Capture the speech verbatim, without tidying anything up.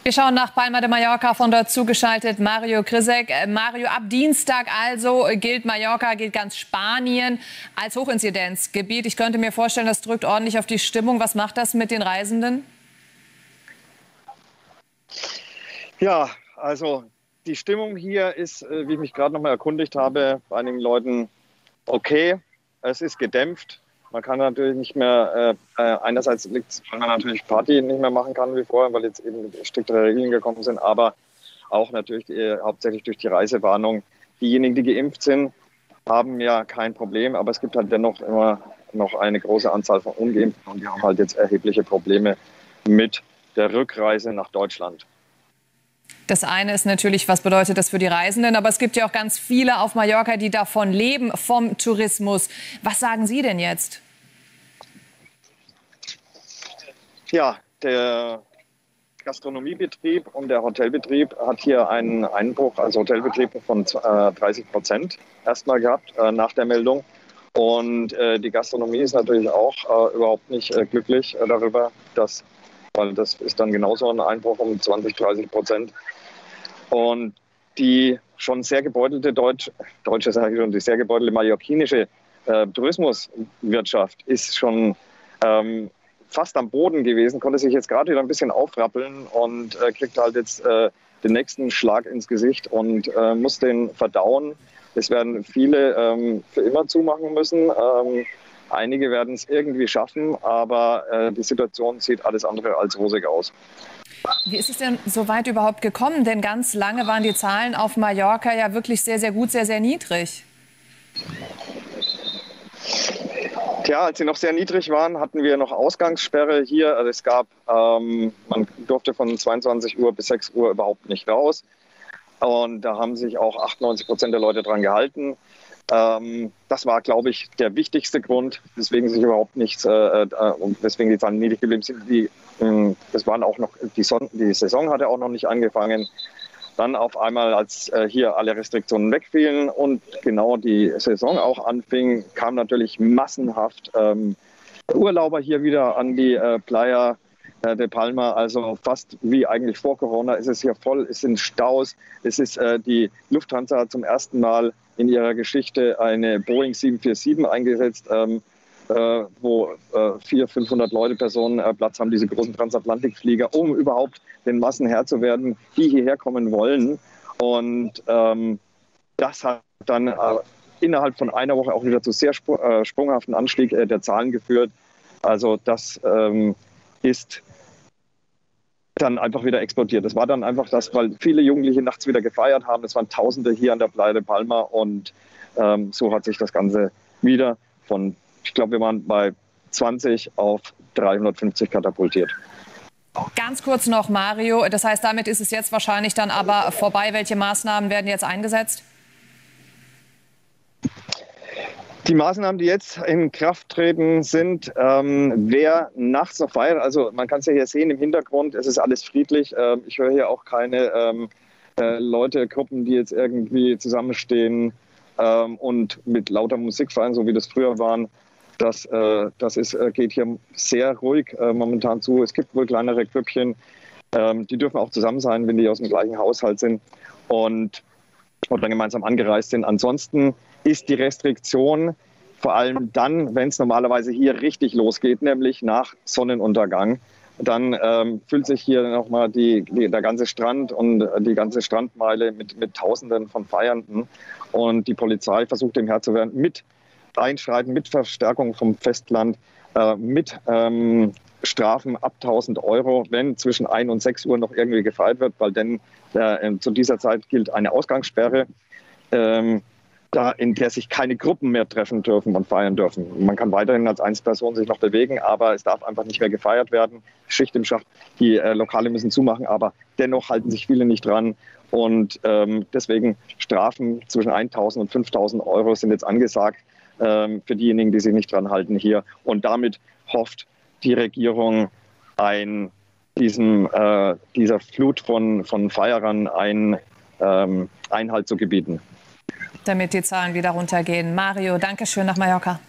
Wir schauen nach Palma de Mallorca, von dort zugeschaltet Mario Kryzek. Mario, ab Dienstag also gilt Mallorca, gilt ganz Spanien als Hochinzidenzgebiet. Ich könnte mir vorstellen, das drückt ordentlich auf die Stimmung. Was macht das mit den Reisenden? Ja, also die Stimmung hier ist, wie ich mich gerade noch mal erkundigt habe, bei einigen Leuten okay. Es ist gedämpft. Man kann natürlich nicht mehr, äh, einerseits liegt es, weil man natürlich Party nicht mehr machen kann wie vorher, weil jetzt eben striktere Regeln gekommen sind, aber auch natürlich die, hauptsächlich durch die Reisewarnung. Diejenigen, die geimpft sind, haben ja kein Problem, aber es gibt halt dennoch immer noch eine große Anzahl von Ungeimpften und die haben halt jetzt erhebliche Probleme mit der Rückreise nach Deutschland. Das eine ist natürlich, was bedeutet das für die Reisenden? Aber es gibt ja auch ganz viele auf Mallorca, die davon leben, vom Tourismus. Was sagen Sie denn jetzt? Ja, der Gastronomiebetrieb und der Hotelbetrieb hat hier einen Einbruch, also Hotelbetrieb von dreißig Prozent erstmal gehabt äh, nach der Meldung. Und äh, die Gastronomie ist natürlich auch äh, überhaupt nicht äh, glücklich äh, darüber, dass, weil das ist dann genauso ein Einbruch um zwanzig, dreißig Prozent. Und die schon sehr gebeutelte Deutsch, deutsche, sage ich schon, die sehr gebeutelte mallorquinische äh, Tourismuswirtschaft ist schon ähm, fast am Boden gewesen, konnte sich jetzt gerade wieder ein bisschen aufrappeln und äh, kriegt halt jetzt äh, den nächsten Schlag ins Gesicht und äh, muss den verdauen. Es werden viele ähm, für immer zumachen müssen. Ähm, einige werden es irgendwie schaffen, aber äh, die Situation sieht alles andere als rosig aus. Wie ist es denn so weit überhaupt gekommen? Denn ganz lange waren die Zahlen auf Mallorca ja wirklich sehr, sehr gut, sehr, sehr niedrig. Tja, als sie noch sehr niedrig waren, hatten wir noch Ausgangssperre hier. Also es gab, ähm, man durfte von zweiundzwanzig Uhr bis sechs Uhr überhaupt nicht raus. Und da haben sich auch achtundneunzig Prozent der Leute dran gehalten. Ähm, das war, glaube ich, der wichtigste Grund, weswegen sich überhaupt nichts, äh, äh, und weswegen die Zahlen niedrig geblieben sind. Die, äh, das waren auch noch, die, Son die Saison hatte auch noch nicht angefangen. Dann auf einmal, als äh, hier alle Restriktionen wegfielen und genau die Saison auch anfing, kamen natürlich massenhaft ähm, Urlauber hier wieder an die äh, Playa äh, de Palma. Also fast wie eigentlich vor Corona ist es hier voll, es sind Staus. Es ist äh, die Lufthansa hat zum ersten Mal in ihrer Geschichte eine Boeing sieben vier sieben eingesetzt, ähm, äh, wo äh, vierhundert, fünfhundert Leute, Personen äh, Platz haben, diese großen Transatlantikflieger, um überhaupt den Massen Herr zu werden, die hierher kommen wollen. Und ähm, das hat dann äh, innerhalb von einer Woche auch wieder zu sehr sp äh, sprunghaften Anstieg äh, der Zahlen geführt. Also das ähm, ist dann einfach wieder explodiert. Das war dann einfach das, weil viele Jugendliche nachts wieder gefeiert haben. Es waren Tausende hier an der Playa de Palma und ähm, so hat sich das Ganze wieder von, ich glaube, wir waren bei zwanzig auf dreihundertfünfzig katapultiert. Ganz kurz noch, Mario. Das heißt, damit ist es jetzt wahrscheinlich dann aber vorbei. Welche Maßnahmen werden jetzt eingesetzt? Die Maßnahmen, die jetzt in Kraft treten, sind, ähm, wer nachts noch feiert, also man kann es ja hier sehen im Hintergrund, es ist alles friedlich. Ähm, ich höre hier auch keine ähm, äh, Leute, Gruppen, die jetzt irgendwie zusammenstehen ähm, und mit lauter Musik feiern, so wie das früher waren. Das, äh, das ist, äh, geht hier sehr ruhig äh, momentan zu. Es gibt wohl kleinere Grüppchen, ähm, die dürfen auch zusammen sein, wenn die aus dem gleichen Haushalt sind und oder gemeinsam angereist sind. Ansonsten ist die Restriktion vor allem dann, wenn es normalerweise hier richtig losgeht, nämlich nach Sonnenuntergang. Dann ähm, füllt sich hier nochmal die, die, der ganze Strand und die ganze Strandmeile mit, mit Tausenden von Feiernden. Und die Polizei versucht dem Herr zu werden mit Einschreiten, mit Verstärkung vom Festland, äh, mit ähm, Strafen ab tausend Euro, wenn zwischen ein und sechs Uhr noch irgendwie gefeiert wird, weil denn äh, zu dieser Zeit gilt eine Ausgangssperre, ähm, da, in der sich keine Gruppen mehr treffen dürfen und feiern dürfen. Man kann weiterhin als Einzelperson sich noch bewegen, aber es darf einfach nicht mehr gefeiert werden. Schicht im Schacht, die äh, Lokale müssen zumachen, aber dennoch halten sich viele nicht dran. Und ähm, deswegen Strafen zwischen eintausend und fünftausend Euro sind jetzt angesagt ähm, für diejenigen, die sich nicht dran halten hier. Und damit hofft die Regierung, ein, diesem, äh, dieser Flut von, von Feierern ein, ähm, Einhalt zu gebieten. Damit die Zahlen wieder runtergehen. Mario, danke schön nach Mallorca.